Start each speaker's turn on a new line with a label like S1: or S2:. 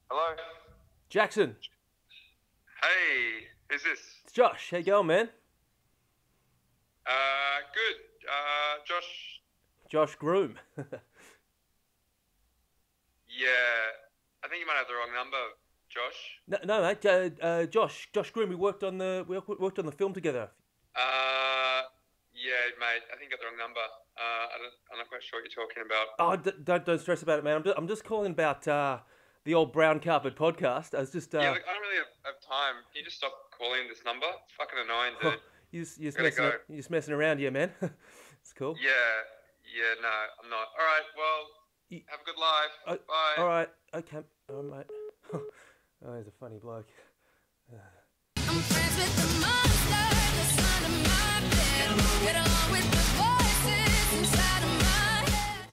S1: Hello?
S2: Jackson,
S1: Hey, who's this?
S2: it's Josh. How you going, man?
S1: Good. Josh.
S2: Josh Groom.
S1: Yeah, I think you might have the wrong number, Josh.
S2: No, mate. Josh Groom. We worked on the film together.
S1: Yeah, mate, I think you got the wrong number. I'm not quite sure what you're talking about.
S2: Oh, don't stress about it, man. I'm just calling about the old Brown Carpet podcast. I was just
S1: Yeah, look, I don't really have time. Can you just stop calling this number? It's fucking annoying, dude.
S2: you're just messing around here, man. It's cool.
S1: Yeah, no, I'm not. All right, well, have a good life. Bye.
S2: All right. Okay. All right, mate. Oh, he's a funny bloke.
S3: I'm friends with the monster, the son of my bed. Get along.